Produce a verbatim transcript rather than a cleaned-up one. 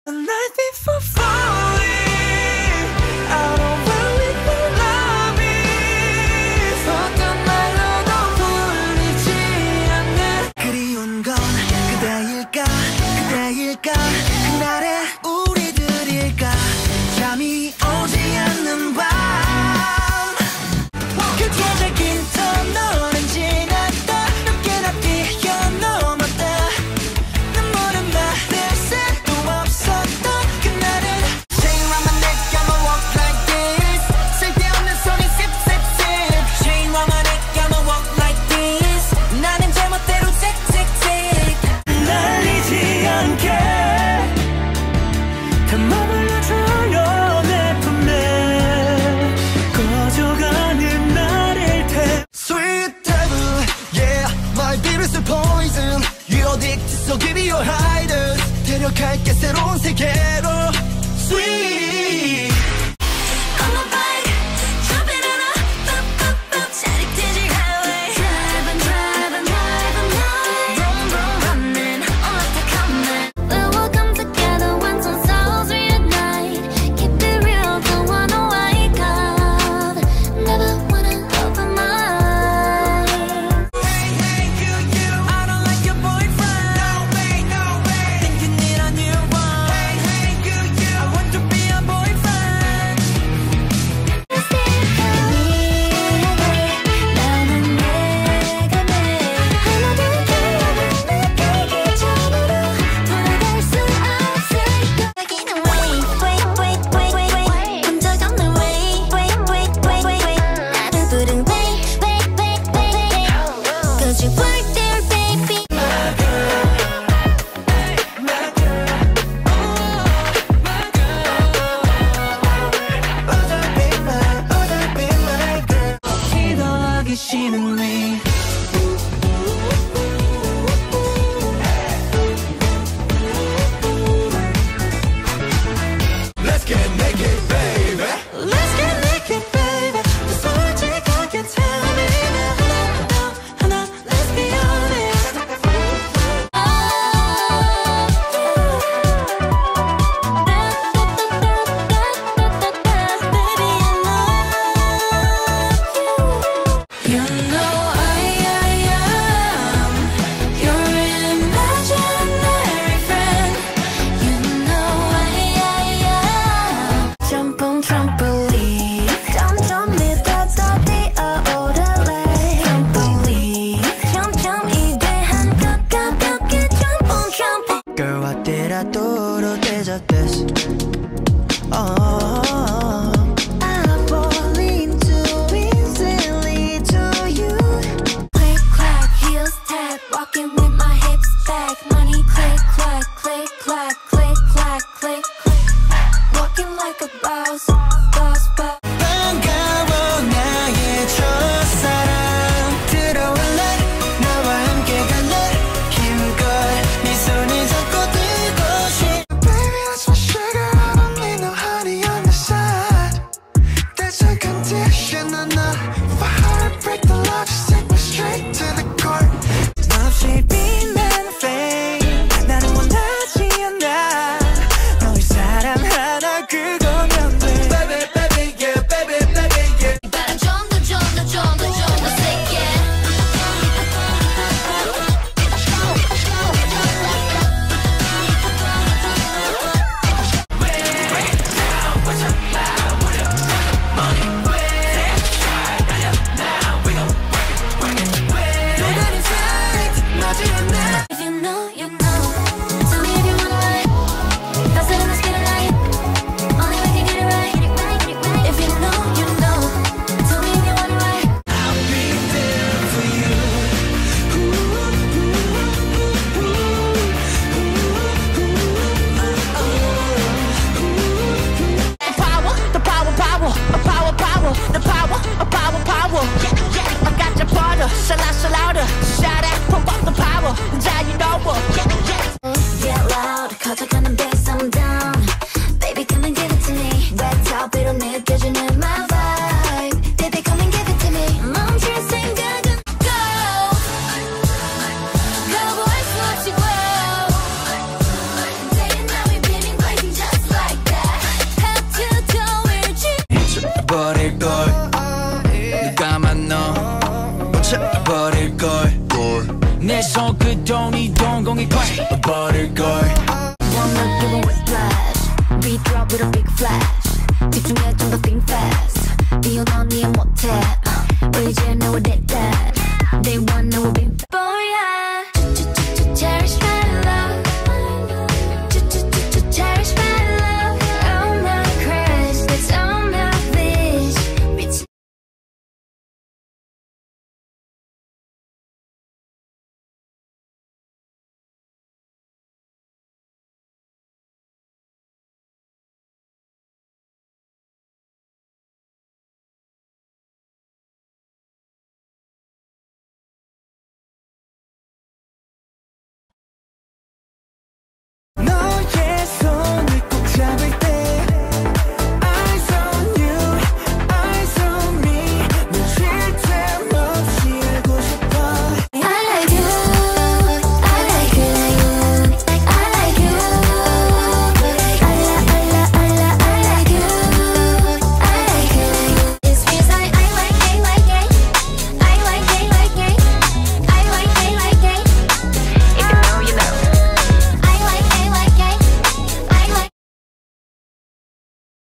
A night before falling out of where we were loving. 어떤 말로도 풀리지 않는 그리운 건 그대일까 그대일까 그날의 우리들일까 잠이 오지 않는 밤 그때의 긴 터널은 지났다 늦게나 뛰어넘었다 눈물은 말을 새도 없었던 그날은 Chain round my neck I'ma walk like this 쓸데없는 소리 sip sip sip Chain round my neck I'ma walk like this 나는 제멋대로 tick tick tick 날리지 않게 다 머물러줘요 내 품에 꺼져가는 나를 테 Sweet devil, yeah My beautiful poison You're addicted so give me your hiders 데려갈게 새로운 세계로 Sweet On my bike, jumping on a boop boop boop 짜릿해질 highway. Drive and drive and drive and drive. Vroom vroom running on like a comet. We will come together when some souls reunite. Keep it real, don't wanna wake up. Never wanna open my eyes. Hey, hey, you, you I don't like your boyfriend No way, no way Think you need a new one Hey, hey, you, you I want to be a boyfriend 나는 내가 내 하나둘 결론을 느끼기 전으로 돌아갈 수 없을까 여기는 wait wait wait wait wait wait 본 적 없는 wait wait wait wait wait wait 나를 부른 wait wait wait wait wait Cause you were there baby My girl My girl My girl Oh, that be my Oh, that be my girl 기도하기 싫은 네 Let's get naked, baby. Let's get naked, baby. 솔직하게 tell me now. 하나, 하나, let's be honest. You know I, I am your imaginary friend. You know I, I am jump on trampoline. 점점 믿어도 뛰어오를래. Trampoline. 점점 이대한 것 가볍게 jump on trampoline. Girl, why did I do to this? Oh, I fall into easily to you. Click clack, heels tap, walking with my hips back. Money click clack, click clack, click clack, click clack. Walking like a boss, boss, boss. 반가워 나의 첫사랑 들어올래 나와 함께 갈래 힘껏 네 손을 잡고 들고 싶어 Baby that's my sugar I don't need no honey on the 버릴 걸